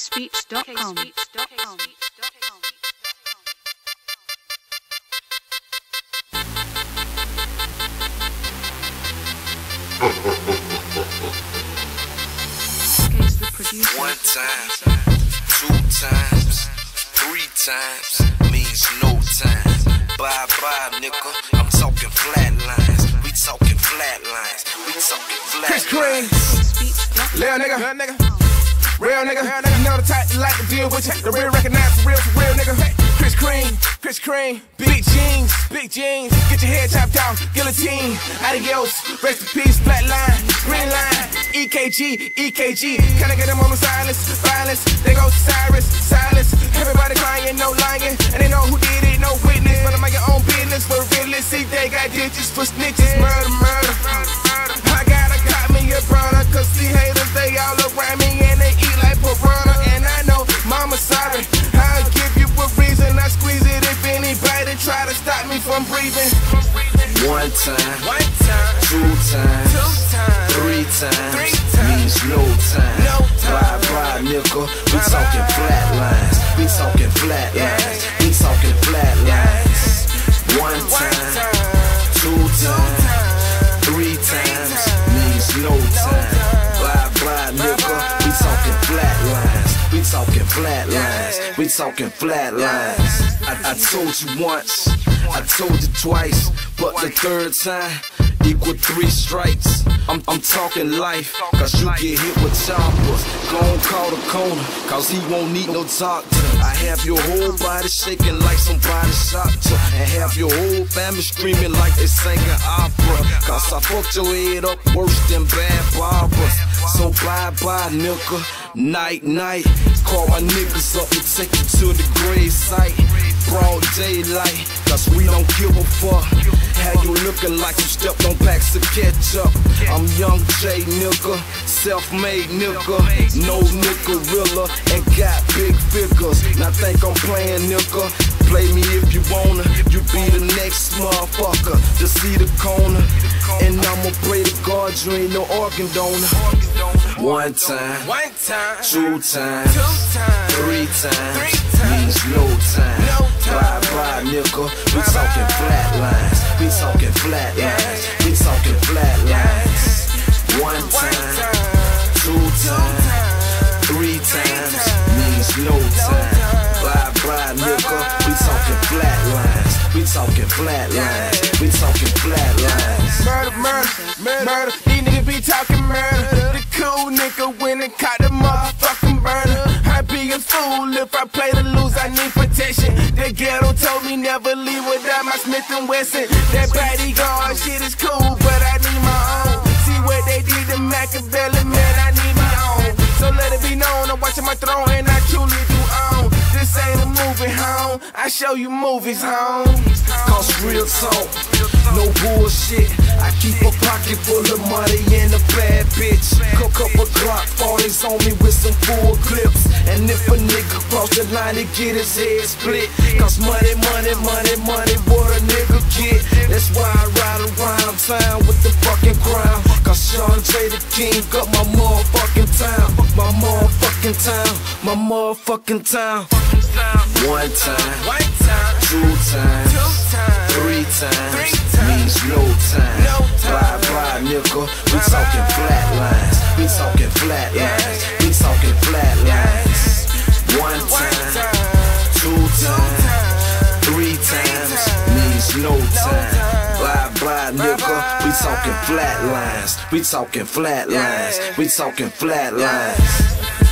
kspeech.com. One time, two times, three times means no time. Bye bye, nigga. I'm talking flat lines. We talking flat lines. We talking flat lines. Chris Cream, Lil nigga, real nigga. You know the type that like to deal with you. The real recognize the real nigga. Chris Cream, big jeans. Get your head chopped off, guillotine. Adios, rest in peace, flat line, green line. EKG. Kinda get them on the silence. There goes Silas. Everybody crying, no lying. And they know who did it, no witness. But I'm on your own business. For realists, see they got ditches for snitches. Murder. I got me a brother. Cause the haters, they all around me. And they eat like piranha. And I know, mama sorry. I'll give you a reason. I squeeze it if anybody try to stop me from breathing. One time, two times, three times means no time. Bye, nigga. We talking flat lines. We talking flat lines. One time, two times, three times means no time. Bye, nigga. We talking flat lines. We talking flat lines. I told you once, I told you twice, but the third time equal 3 strikes. I'm talking life, cause you get hit with choppers. Gon' call the corner, cause he won't need no doctor. I have your whole body shaking like somebody shot you, and have your whole family screaming like they singing opera. Cause I fucked your head up worse than bad barbers. So bye, nigga, night. Call my niggas up and take you to the grave site. Broad daylight, cause we don't give a fuck. How you looking like you stepped on packs of ketchup? I'm young J nigga, self-made nigga, no nigga realer, and got big figures. Now think I'm playing nigga, play me if you wanna. You be the next motherfucker to see the corner. And I'ma pray to God you ain't no organ donor. One time, two times, three times means no time. Bye, nigga. We talking flat lines. One time, two times, three times means no time. Bye, nigga. We talking flat lines. Murder. These niggas be talking murder. The cool nigga went and caught the motherfucking burner. I'd be a fool if I play to lose, I need protection. The ghetto told me never leave without my Smith & Wesson. That bodyguard shit is cool, but I need my own. See what they did to Machiavelli, man, I need my own. So let it be known, I'm watching my throne and I truly do own. This ain't a movie, home. I show you movies, home. Cause real talk, no bullshit. I keep a pocket full of money and a bad bitch. Cook up a Glock 40s on me with some full clips. And if a nigga cross the line, he get his head split. Cause money, what a nigga get. That's why I ride around town with the fucking crown. Cause Sean J the King got my motherfucking town. My motherfucking town. One time, two times, three times means no time. Bye, nigga. We talking flat lines. One time, two times, three times means no time. Bye, nigga. We talking flat lines.